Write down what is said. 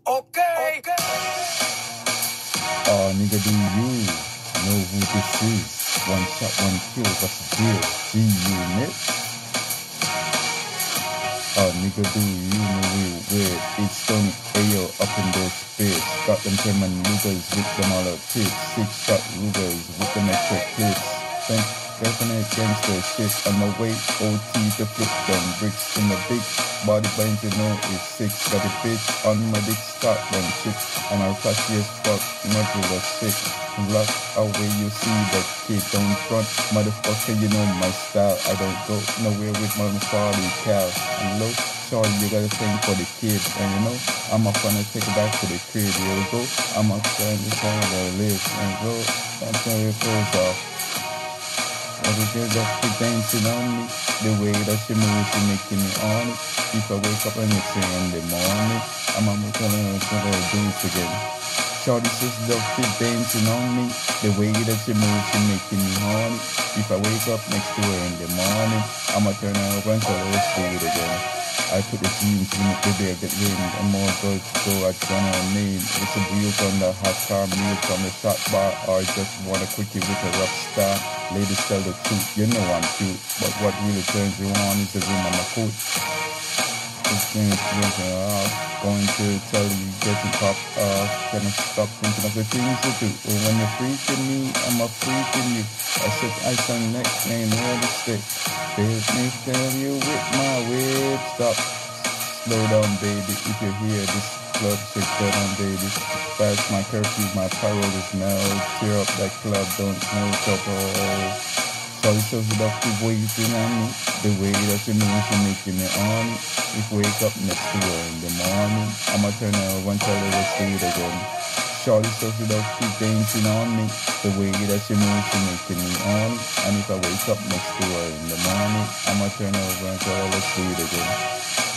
Okay. Nigga, do you know who this is? One shot, one kill, what's the deal? G-Unit? Nigga, do you know real weird? It's Tony Yayo up in this bitch. Got them German Lugers with them all up tips. 6-shot Lugers with them extra clips. Definite gangster shit on my way. OT to flip them bricks in the big body band, you know it's 6. Got a bitch on my dick, start them shit. And I'll flash as fuck, nebula shit. Lock away, you see that kid, don't front. Motherfucker, you know my style. I don't go nowhere with my party cow. And low, sorry, you gotta think for the kid. And you know, I'm up gonna take it back to the crib. Here we go. I'm up trying to find where I live. And go, I'm trying to close off. Everything that she dancing on me, the way that she moves, she making me on it. If I wake up and it's in the morning, I'm telling her to do it again. Shorty says that she dancing on me, the way that she moves, she making me horny. If I wake up next to her in the morning, I'ma turn her over and tell her let's do it again. I put the jeans in the bed get ring, and more girls to go at her name. It's a view from the hot car meal from the shot bar, or just wanna quickie with a rock star. Ladies tell the truth, you know I'm cute, but what really turns you on is the room on my coat. Going to tell you, getting popped off, can I stop thinking of the things you do? Well, when you're freaking me, I'm a freaking you. I said I sang next name, where to stay. Let me tell you with my whip, stop. Slow down, baby, if you hear this club, shake that on, baby. Past my curfew, my parole is now. Tear up that club, don't smoke alcohol. Sorry, so seductive waiting on me. The way that you know she making me on. If wake up next to her in the morning, I'ma turn her over and tell her let's do it again. Shorty so seductive dancing on me. The way that she moves, she making me on. And if I wake up next to her in the morning, I'ma turn her over and tell her let's do it again.